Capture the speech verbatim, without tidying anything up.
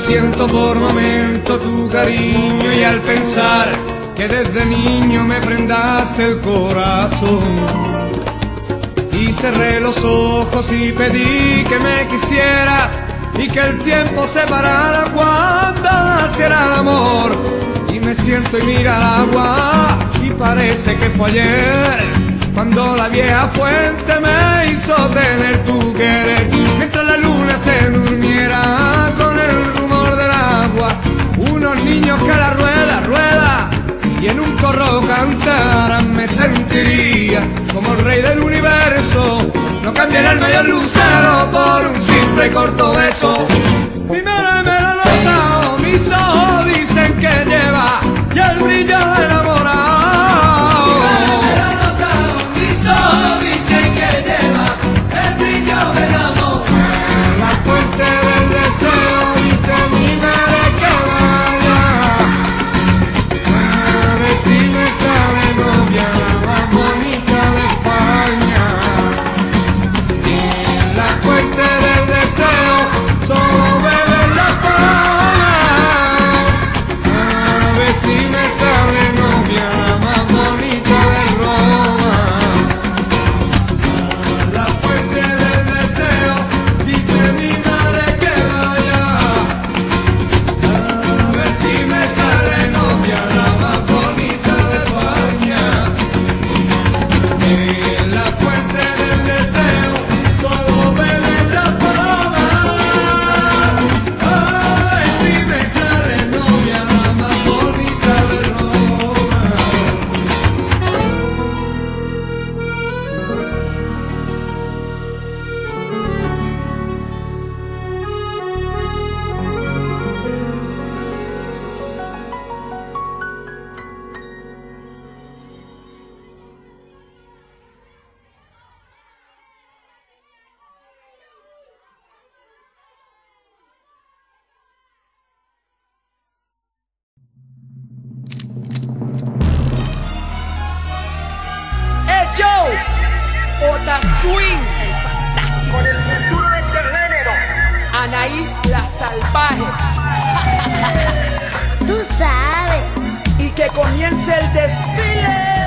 siento por momento tu cariño y al pensar que desde niño me prendaste el corazón y cerré los ojos y pedí que me quisieras y que el tiempo se parara cuando naciera el amor. Y me siento y mira el agua y parece que fue ayer cuando la vieja fuente me hizo tener tu querer. Mientras la luna se durmiera con el rumor del agua, unos niños que a la rueda, rueda y en un corro cantaran, me sentiría como el rey del universo. No cambiaría el medio lucero por un simple y corto beso. Mi madre me lo nota, mis ojos dicen que lleva ya el brillo enamorado. Mi madre me lo nota, mis ojos dicen que lleva el brillo enamorado. La fuente del deseo dice mi madre que vaya a ver si me sale novia la más bonita de España. La fuente del deseo solo bebe la palma, a ver si me sale novia la más bonita de Roma. La fuente del deseo dice mi madre que vaya a ver si me sale novia la más bonita de España. En la fuente del deseo solo beben la paloma, a ver si me sale novia la más bonita de Roma. ¡Eh, Joe! Ota Swing, el fantástico. Con el futuro de este género. Anaís la salvaje. Tú sabes. Y que comience el desfile.